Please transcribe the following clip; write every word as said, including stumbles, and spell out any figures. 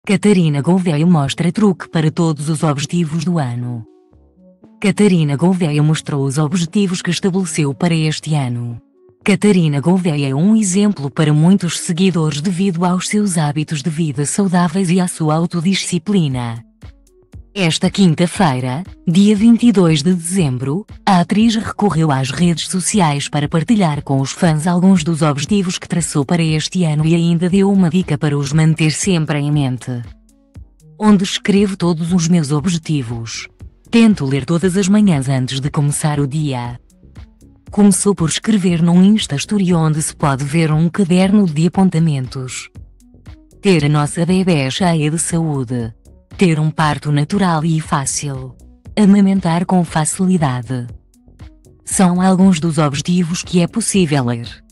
Catarina Gouveia mostra truque para todos os objetivos do ano. Catarina Gouveia mostrou os objetivos que estabeleceu para este ano. Catarina Gouveia é um exemplo para muitos seguidores devido aos seus hábitos de vida saudáveis e à sua autodisciplina. Esta quinta-feira, dia vinte e dois de dezembro, a atriz recorreu às redes sociais para partilhar com os fãs alguns dos objetivos que traçou para este ano e ainda deu uma dica para os manter sempre em mente. Onde escrevo todos os meus objetivos. Tento ler todas as manhãs antes de começar o dia. Começou por escrever num Insta Story onde se pode ver um caderno de apontamentos. Ter a nossa bebê cheia de saúde. Ter um parto natural e fácil. Amamentar com facilidade. São alguns dos objetivos que é possível ler.